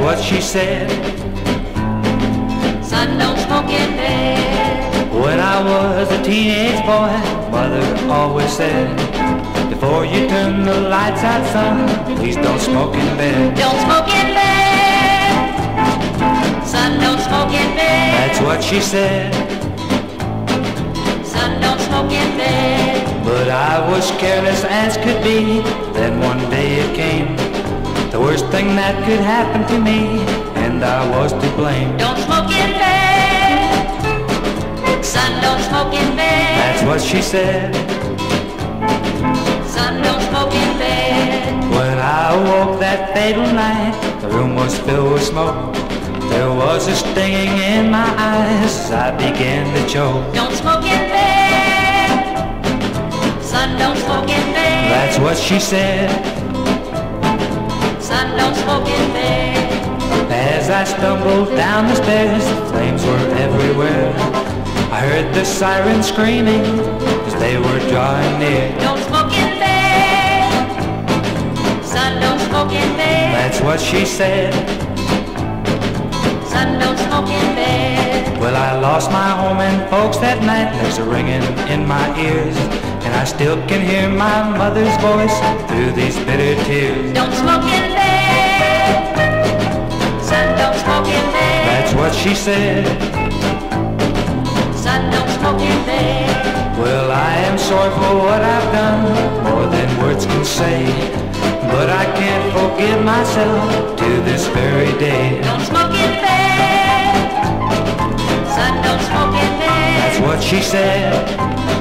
what she said. Son, don't smoke in bed. When I was a teenage boy, Mother always said, before you turn the lights out, son, please don't smoke in bed. Don't smoke in bed. Son, don't smoke in bed. That's what she said. Son, don't smoke in bed. But I was careless as could be. Then one day it came, the worst thing that could happen to me, and I was to blame. Don't smoke in bed. Son, don't smoke in bed. That's what she said. Son, don't smoke in bed. When I awoke that fatal night, the room was filled with smoke. There was a stinging in my eyes as I began to choke. Don't smoke in bed. Son, don't smoke in bed. That's what she said. Son, don't smoke in bed. As I stumbled down the stairs, the flames were everywhere. I heard the sirens screaming as they were drawing near. Don't smoke in bed. Son, don't smoke in bed. That's what she said. Son, don't smoke in bed. Well, I lost my home and folks that night. There's a ringing in my ears, and I still can hear my mother's voice through these bitter tears. Don't smoke in bed. Son, don't smoke in bed. That's what she said. Son, don't smoke in bed. Well, I am sorry for what I've done, more than words can say, but I can't forgive myself to this very day. Don't smoke in bed. Son, don't smoke in bed. That's what she said.